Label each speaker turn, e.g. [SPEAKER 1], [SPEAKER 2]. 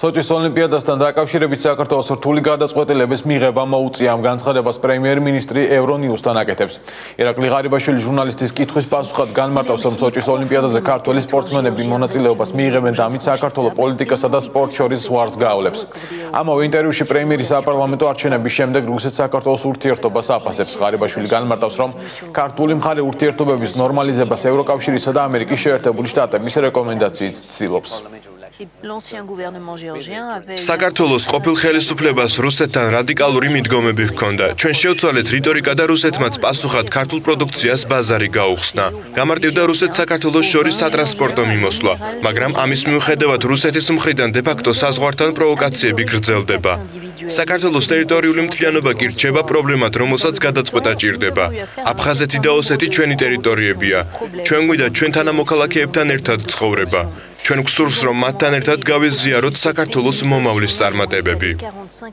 [SPEAKER 1] სოჭის ოლიმპიადასთან დაკავშირებით საქართველოს რთული გადაწყვეტილების მიღება მოუწია ამ განცხადებას პრემიერ-მინისტრი ევრონიუსთან აკეთებს. ირაკლი ღარიბაშვილი ჟურნალისტის კითხვის პასუხად განმარტავს, რომ სოჭის ოლიმპიადაზე ქართველი სპორტსმენები მონაწილეობას მიიღებენ და ამით საქართველოს პოლიტიკასა და სპორტს შორის ზღვარს გაავლებს. ამავე ინტერვიუში პრემიერი საპარლამენტო არჩევნების შემდეგ რუსეთ-საქართველოს ურთიერთობას აფასებს. ღარიბაშვილი განმარტავს, რომ ქართული მხარე ურთიერთობების ნორმალიზებას ევროკავშირისა და ამერიკის შეერთებული შტატების რეკომენდაციით ცდილობს.
[SPEAKER 2] საქართველოს ყოფილ ხელისუფლებას რუსეთთან რადიკალური მიდგომები ჰქონდა. ჩვენ შევცვალეთ რიტორიკა და რუსეთმაც პასუხად ქართულ პროდუქციას ბაზარი გაუხსნა. გამარტივდა რუსეთ-საქართველოს შორის სატრანსპორტო მიმოსვლა, მაგრამ ამის მიუხედავად რუსეთის მხრიდან დე-ფაქტო საზღვართან პროვოკაციები გრძელდება. საქართველოს ტერიტორიული მთლიანობა კი რჩება პრობლემად, რომელსაც გადაწყვეტა ჭირდება. აფხაზეთი და ოსეთი ჩვენი ტერიტორიებია. ჩვენ გვინდა ჩვენ თანამოქალაქეებთან ერთად ცხოვრება. ჩვენ გვსურს, რომ მათთან ერთად გავიზიაროთ საქართველოს მომავლის წარმატებები.